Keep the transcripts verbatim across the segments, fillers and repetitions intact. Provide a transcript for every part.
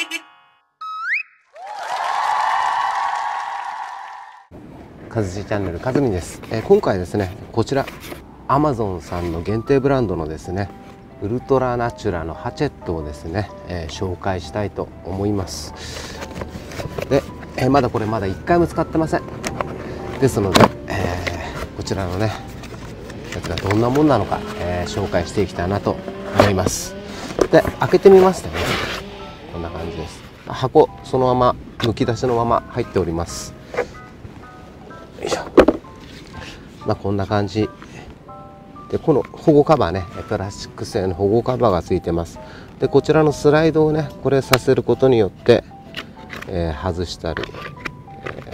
かずちチャンネルかずみです、えー、今回ですねこちら アマゾン さんの限定ブランドのですねウルトラナチュラのハチェットをですね、えー、紹介したいと思います。で、えー、まだこれまだいっかいも使ってません。ですので、えー、こちらのねやつがどんなもんなのか、えー、紹介していきたいなと思います。で、開けてみますとねこんな感じです。箱そのままむき出しのまま入っております。よいしょ。まあこんな感じで、この保護カバーねプラスチック製の保護カバーがついてます。でこちらのスライドをねこれさせることによって、えー、外したり、えー、よ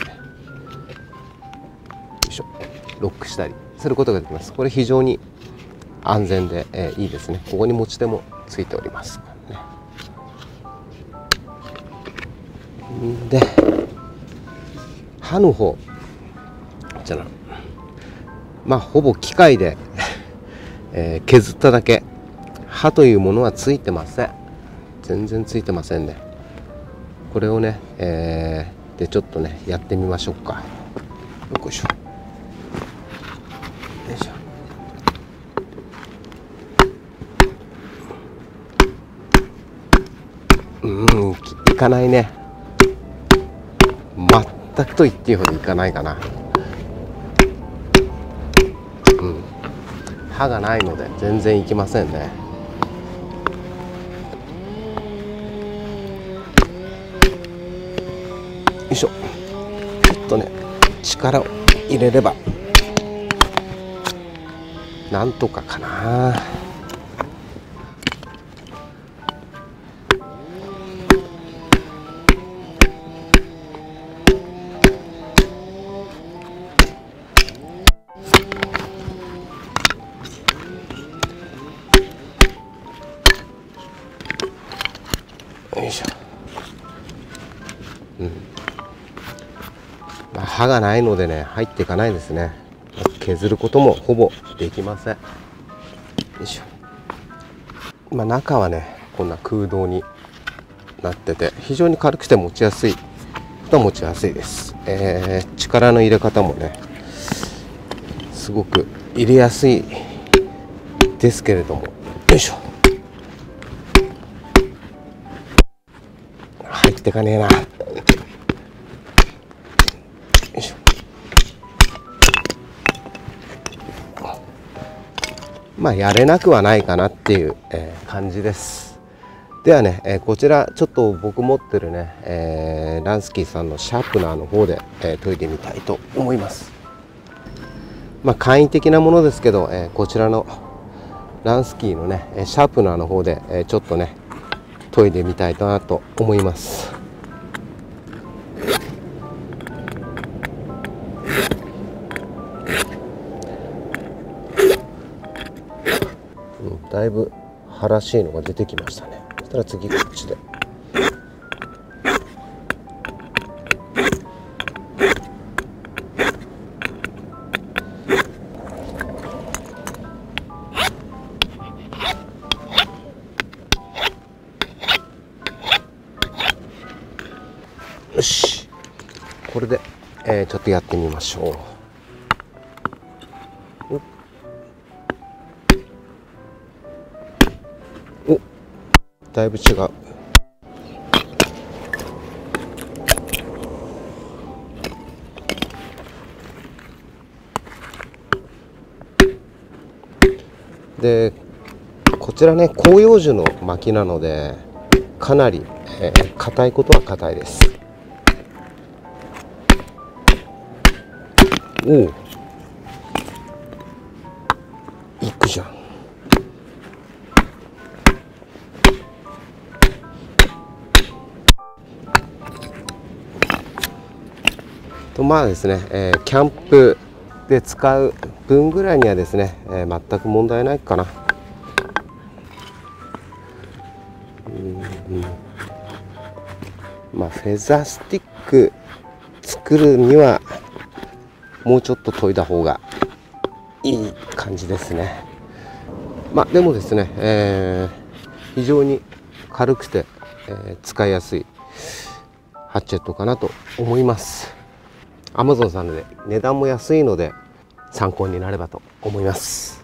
いしょロックしたりすることができます。これ非常に安全で、えー、いいですね。ここに持ち手もついております、ね、で刃の方こちらまあほぼ機械でえー、削っただけ。刃というものはついてません。全然ついてませんね。これをね、えー、でちょっとねやってみましょうか。よいしょよいしょ。うんいかないね。全くと言っていいほどいかないかな。うん刃がないので全然いきませんね。よいしょ。ちょっとね力を入れればなんとかかな。よいしょ。うん、まあ、刃がないのでね入っていかないですね。削ることもほぼできません。よいしょ。まあ、中はねこんな空洞になってて非常に軽くて持ちやすいことは持ちやすいです。えー、力の入れ方もねすごく入れやすいですけれども、よいしょ。入ってかねえな。よいしょ。まあやれなくはないかなっていう、えー、感じです。ではね、えー、こちらちょっと僕持ってるね、えー、ランスキーさんのシャープナーの方で、えー、研いでみたいと思います。まあ簡易的なものですけど、えー、こちらのランスキーのねシャープナーの方で、えー、ちょっとね研いでみたいなと思います。うん、だいぶ刃らしいのが出てきましたね。そしたら次こっちで。よし、これで、えー、ちょっとやってみましょう。お、お、だいぶ違う。で、こちらね広葉樹の薪なのでかなり硬、えー、いことは硬いです。おお、いくじゃん。とまあですね、えー、キャンプで使う分ぐらいにはですね、えー、全く問題ないかな。うん、まあフェザースティック作るにはもうちょっと研いだ方がいい感じですね。まあでもですね、えー、非常に軽くて、 えー、使いやすいハッチェットかなと思います。 アマゾン さんで値段も安いので参考になればと思います。